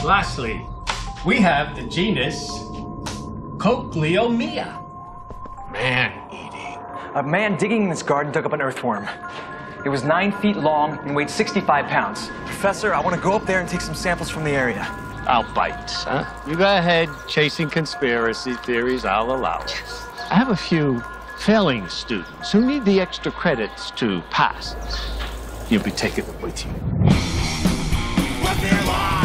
Lastly, we have the genus Cochleomia. Man-eating. A man digging in his garden dug up an earthworm. It was 9 feet long and weighed 65 pounds. Professor, I want to go up there and take some samples from the area. I'll bite, huh? You go ahead, chasing conspiracy theories, I'll allow it. I have a few failing students who need the extra credits to pass. You'll be taking them with you. But they're lost!